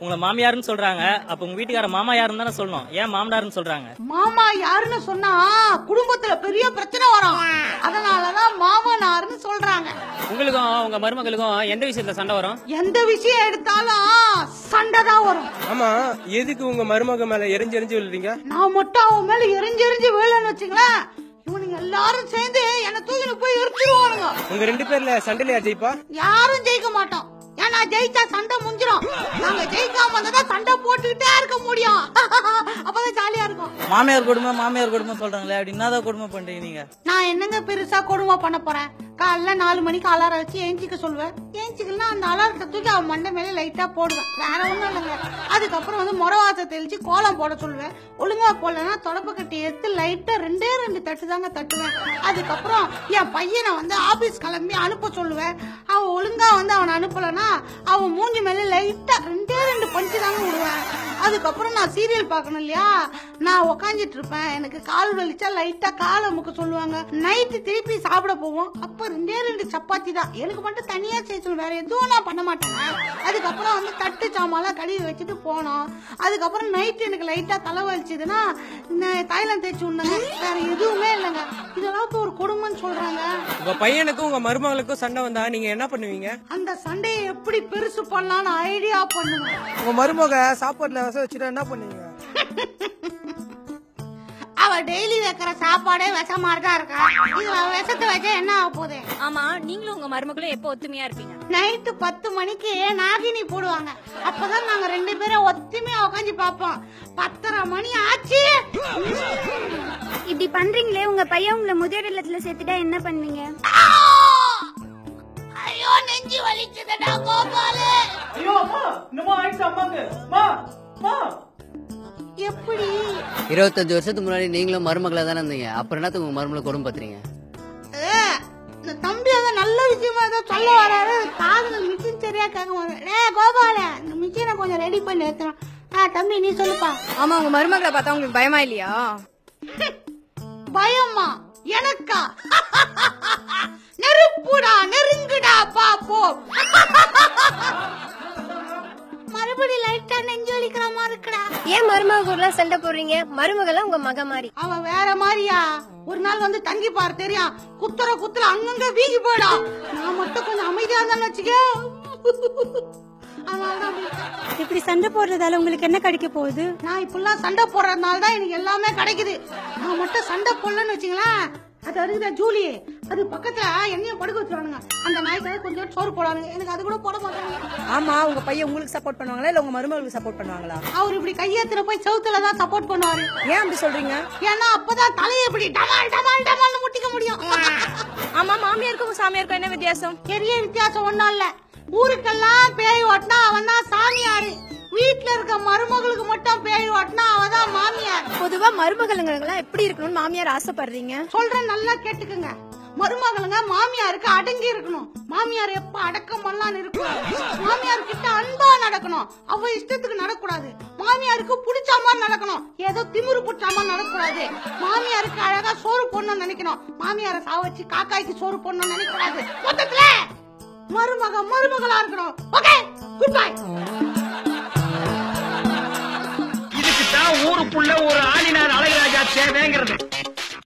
உங்க மாமியாருன்னு சொல்றாங்க. அப்ப உங்க வீட்டுக்கார மாமா யாருன்னு தானே சொல்லணும். ஏன் மாமனார்னு சொல்றாங்க? மாமா யாருன்னு சொன்னா குடும்பத்துல பெரிய பிரச்சனை வரும். அதனாலதான் மாமனார்னு சொல்றாங்க. உங்களுக்கும் உங்க மருமகளுக்கும் எந்த விஷயத்துல சண்டை வரும்? எந்த விஷயம் எடுத்தாலும் சண்டை தான் வரும். ஆமா, எதுக்கு உங்க மருமக மேல எரிஞ்சு விழுறீங்க? நான் மட்டும் அவன் மேல எரிஞ்சு விழன்னு வச்சுங்களேன், இவனுங்க எல்லாரும் சேர்ந்து என்ன தூக்கிட்டு போய் எரிச்சிருவானுங்க. உங்க 2 பேர்ல சண்டையில ஜெயிப்பா? யாரும் ஜெயிக்க மாட்டோம். ஏன்னா ஜெயிச்சா சண்டை முடிஞ்சிடும். நாங்க ஜெயிக்காம வந்தா சண்டை போட்டுக்கிட்டே இருக்க முடியும். அப்பதான் ஜாலியா இருக்கும். மாமியார் கொடுமை சொல்றாங்களே, அப்படி என்னதான் கொடுமை பண்றீங்க நீங்க? நான் என்னங்க பெருசா கொடுமை பண்ண போறேன்? காலைல 4 மணிக்கு அலாரம் வச்சு ஏஞ்சிக்க சொல்லுவேன். ஏஞ்சிக்கலன்னா அந்த அலாரத்தை தூக்கி அவன் மண்டை மேல லைட்டா போடுவேன். வேற ஒண்ணும் இல்லைங்க. அதுக்கப்புறம் வந்து முறவாசை தெளிச்சு கோலம் போட சொல்லுவேன். ஒழுங்கா போடலன்னா தொடப்ப கட்டி எடுத்து லைட்டா 2 தட்டு தாங்க தட்டுவேன். அதுக்கப்புறம் என் பையனை வந்து ஆபீஸ் கிளம்பி அனுப்ப சொல்லுவேன். அவன் ஒழுங்கா வந்து அவனை அனுப்பலன்னா அவன் மூஞ்சி மேல லைட்டா 2 பஞ்சு தாங்க விடுவேன். அதுக்கப்புறம் நான் சீரியல் பாக்கணும் இல்லையா, நான் உக்காந்துட்டு இருப்பேன். எனக்கு கால் வலிச்சா லைட்டா காலை முக்க சொல்லுவாங்க. நைட்டு திருப்பி சாப்பிட போவோம். அப்ப 2 சப்பாத்தி தான். எனக்கு மட்டும் தனியா செய்ய சொல்லுவேன். வேற எதுவும் நான் பண்ண மாட்டேங்க. அதுக்கப்புறம் வந்து தட்டு சாமான் கழுவி வச்சுட்டு போனோம். அதுக்கப்புறம் நைட்டு எனக்கு லைட்டா தலை வலிச்சதுன்னா தைலம் தேய்ச்சி விடுங்க. வேற எதுவுமே இல்லைங்க. இதெல்லாம் ஒரு கொடுமைன்னு சொல்றாங்க. உங்க பையனுக்கும் உங்க மருமகளுக்கும் சண்டை வந்தா நீங்க என்ன பண்ணுவீங்க? அந்த சண்டையை எப்படி பெருசு பண்ணலாம்னு ஐடியா பண்ணுவேன். உங்க மருமக சாப்பாட்டுல விஷம் வச்சுட்டா என்ன பண்ணுவீங்க? அவ டெய்லி வைக்கிற சாப்பாடே விஷ மாதிரிதான் இருக்கா. இதுல விஷத்தை வச்சா என்ன ஆக போகுது? ஆமா, நீங்களும் உங்க மருமகளும் எப்போ ஒத்துமையா இருப்பீங்க? நைட்டு 10 மணிக்கு நாகினி போடுவாங்க. அப்பதான் நாங்க 2 பேரும் ஒத்துமையா உட்காந்து பாப்போம். 10:30 மணி ஆச்சு. இப்படி பண்றீங்களே, உங்க பையன் உங்களை முதியோர் இல்லத்துல சேர்த்துட்டா என்ன பண்ணுவீங்க? ஐயோ, நெஞ்சு வலிக்குதுடா கோபாலு. ஐயோ அம்மா, என்னமோ ஆயிடுச்சு அம்மாக்கு. அம்மா எப்படி? 25 வருஷத்துக்கு முன்னாடி நீங்களும் மருமகளா தானே இருந்தீங்க. அப்புறம் என்னத்துக்கு உங்க மருமகளை கொடுமை பத்துறீங்க? இந்த தம்பி வந்து நல்ல விஷயமா ஏதோ சொல்ல வராரு. காதுல மிஷின் சரியா கேட்க மாட்டேன். கோபால, இந்த மிஷினை கொஞ்சம் ரெடி பண்ணி எடுத்துறோம். தம்பி நீ சொல்லுப்பா. ஆமா, உங்க மருமகளை பார்த்தா உங்களுக்கு பயமா இல்லையா? பயமா எனக்கா? நெருப்புடா, நெருங்குடா பாப்போம். மறுபடியும் லைட்டா நெஞ்சு வலிக்கிற மாதிரி இருக்குடா. ஏன் மருமகள சண்டை போடுறீங்க? மருமகள உங்க மக மாதிரி. அவன் வேற மாதிரியா? ஒரு நாள் வந்து தங்கி பாரு, தெரியும். குத்துற அங்கங்க வீங்கி போயிடா. நான் மட்டும் கொஞ்சம் அமைதியா இருந்தான்னு வச்சுக்க. இப்படி சண்டை போடுறதால உங்களுக்கு என்ன கிடைக்க போகுது? நான் இப்பெல்லாம் சண்டை போடுறதுனால தான் எனக்கு எல்லாமே கிடைக்குது. நான் மட்டும் சண்டை போடலன்னு வச்சுங்களேன், அது இருக்குதா ஜூலி, அது பக்கத்துல என்னையும் படுக்க வச்சுருவானுங்க. அந்த நாய்க்காக கொஞ்சம் சோறு போடானுங்க. எனக்கு அது கூட போட மாட்டாங்க. ஆமா, உங்க பையன் உங்களுக்கு சப்போர்ட் பண்ணுவாங்களா இல்ல உங்க மருமகளுக்கு சப்போர்ட் பண்ணுவாங்களா? அவர் இப்படி கையெழுத்துல போய் செவுத்துல தான் சப்போர்ட் பண்ணுவாரு. ஏன் அப்படி சொல்றீங்க? ஏன்னா அப்பதான் தலையை இப்படி டமால் டமால் டமால்னு முட்டிக்க முடியும். ஆமா, மாமியாருக்கும் சாமியாருக்கும் என்ன வித்தியாசம்? பெரிய வித்தியாசம் ஒண்ணும் இல்ல. ஊருக்கெல்லாம் பேய் ஓட்டினா அவன் தான் சாமியாரு. வீட்டுல இருக்க மருமகளுக்கு மட்டும் பேய் ஓட்டினா அவதான் மாமியார். பொதுவா மருமகளுங்க எப்படி இருக்கணும்னு மாமியார் ஆசைப்படுறீங்க? சொல்றேன், நல்லா கேட்டுக்குங்க. மருமகளுங்க மாமியாருக்கு அடங்கி இருக்கணும். மாமியார் எப்ப அடக்கம் பண்ணலான்னு இருக்கும். மாமியார் கிட்ட அன்பா நடக்கணும். அவ இஷ்டத்துக்கு நடக்கூடாது. மாமியாருக்கு பிடிச்ச மாதிரி நடக்கணும். ஏதோ திமிரு பிடிச்ச மாதிரி நடக்கூடாது. மாமியாருக்கு அழகா சோறு போடணும்னு நினைக்கணும். மாமியாரை சாவச்சு காக்காய்க்கு சோறு போடணும்னு நினைக்கூடாது. மொத்தத்துல மருமகளா இருக்கணும். Okay, good bye. இதுக்கு தான் ஊருக்குள்ள ஒரு ஆளினார் அழகராஜா தேவைங்கிறது.